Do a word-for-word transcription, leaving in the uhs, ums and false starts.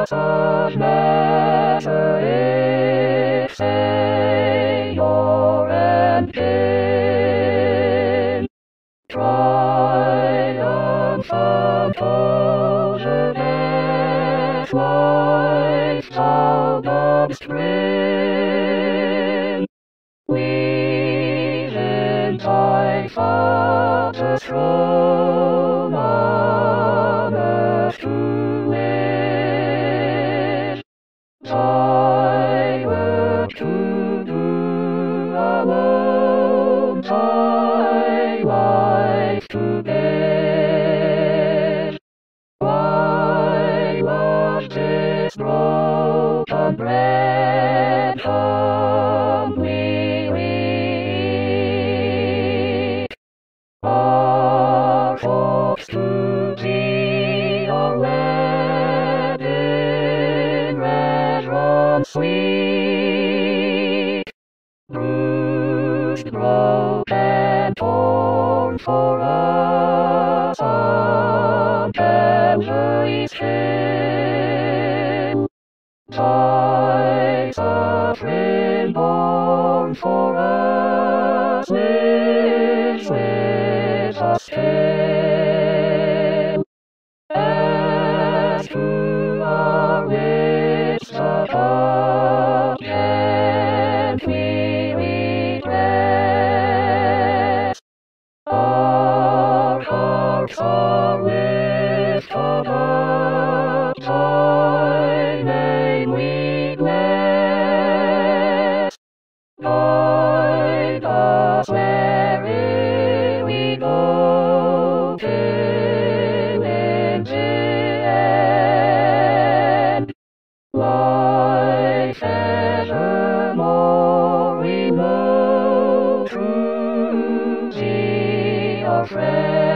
such measure Savior and King. Triumphant over death, life thou dost bring. We in thy Father's throne on earth to live, thy work to do alone, thy life to give. Why was this broken bread humbly weak? Our hopes to thee are led in rev'rence sweet. Bruised, broken, torn for us on Calvary's hill. Thy suff'ring borne for us lives with us still. As to our lips the cup gently we press, our hearts are lifted up, thy name we bless. Guide us wherein we go, till in the end, life evermore we know, through thee our friend.